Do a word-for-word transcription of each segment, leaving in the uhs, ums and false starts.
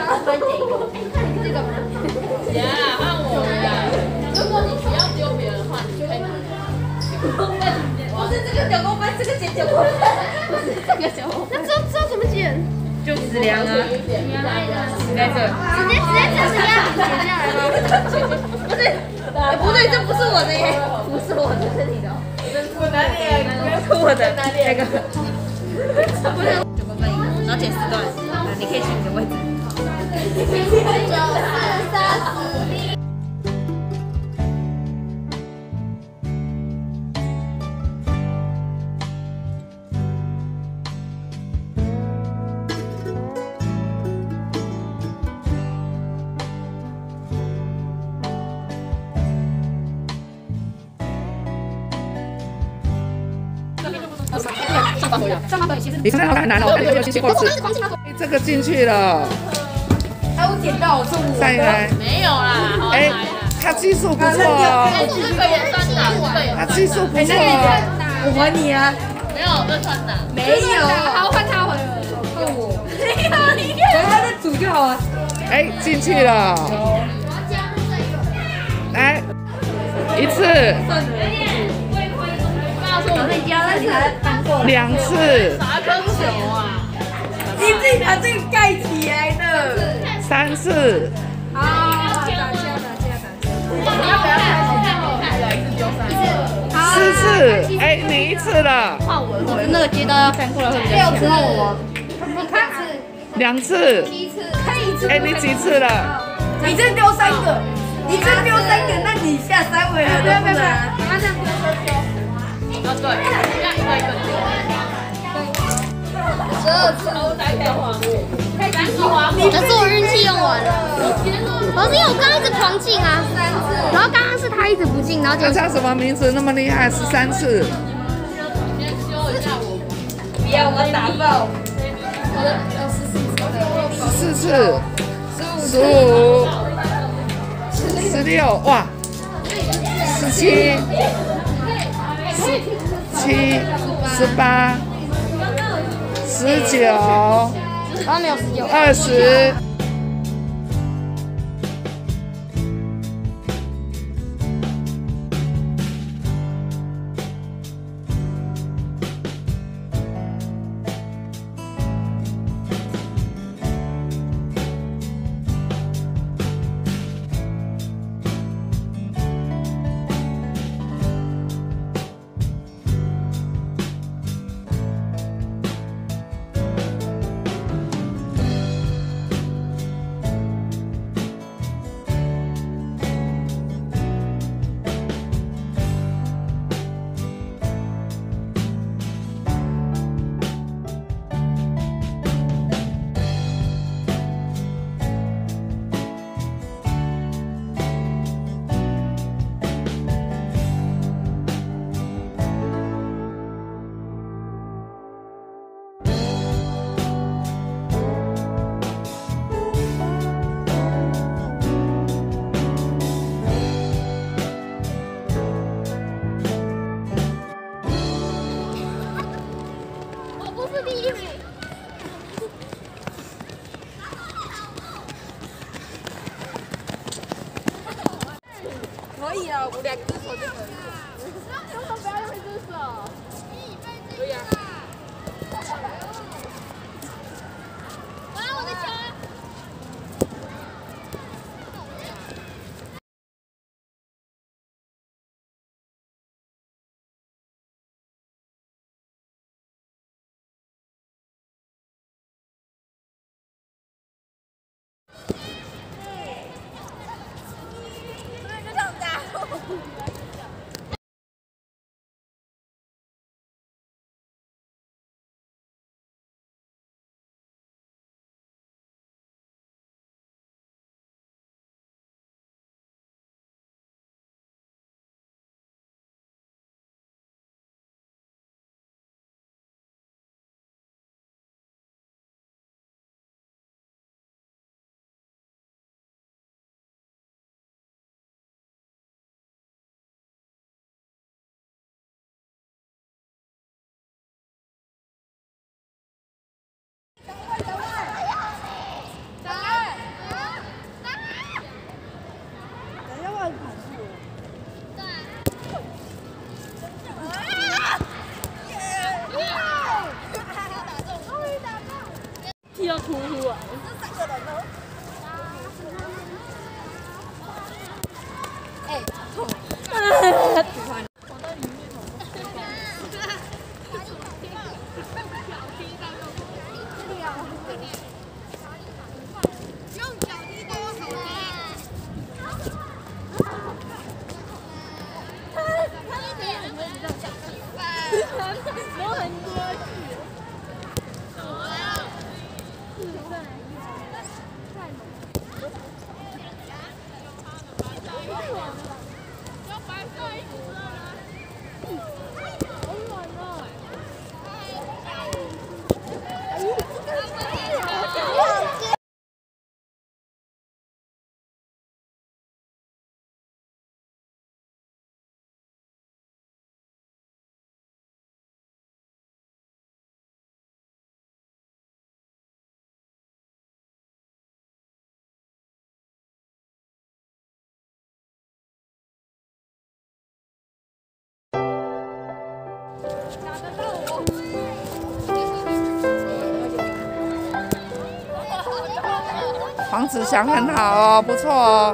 分解一个，这个吗？ 呀，换我呀！如果你不要丢别人的话，你就可以拿。 不是这个九公分，这个剪九公分，不是这个九公分。那知道知道怎么剪？ 就质量啊，应该这。 直接直接这样剪下来吗？不是，哎不对，这不是我的耶，不是我的，是你的。 我哪里？我的那个。九公分，然后剪四段，啊，你可以选你的位置。 九四三十。 你看到很难哦，我有辛苦吃。这个进去了。 哎，我捡到，我中午。 再来。 没有啦， 哎，他技术不错哦。 哎，这个也算打，这个也。 他技术不错哦。 我还你啊。 没有，这算打。 没有。 好，换他回。 换我。没有，你看。他在煮就好啊。 哎，进去了。来，一次。两次， 啥跟球啊？ 你自己把这个盖起来的。 三次。 好，打架打架打架。 要不要看？看来是丢三次。 四次，哎，你一次了。 换我， 我那个街道要翻过来会比较。六次，我。你看次。 两次。 七次，可以一次。 哎，你几次了？ 你这丢三个，你这丢三个，那你下三回合都不能。 他这样丢丢丢。 啊对，这样一个一个丢。 十二次， 三个黄物，三个黄物。 可是我运气用完了。老师，因为我刚刚一直狂进啊，然后刚刚是他一直不进，然后就。 他叫什么名字？那么厉害，十三次。 先修一下我。 不要，我打爆。 我的有十四次。 十四次。十五。十六，哇。十七。七、十八、十九、 啊没有十九， 二十。 可以啊，我两只手就可以。 为什么不要用一只手？ 可以啊。 哇，我的球！ 黄子祥很好哦，不错哦。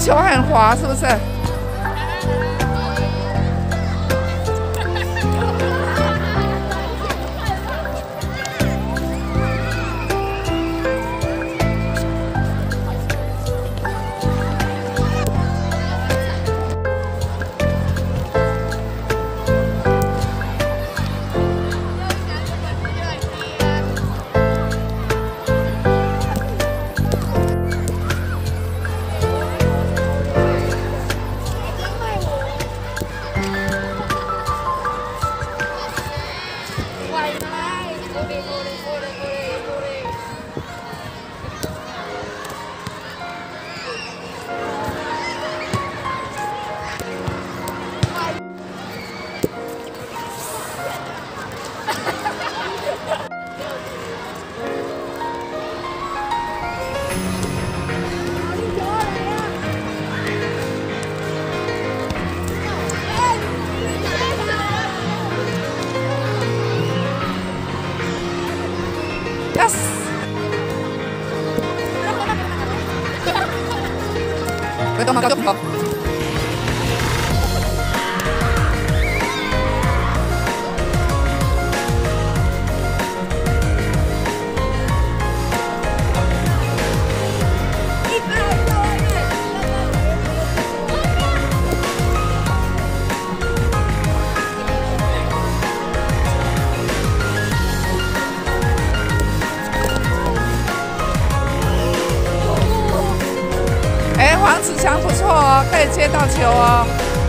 球很滑，是不是？Yes！ 别动嘛，高就跑。哎，黄子强不错哦，可以接到球哦。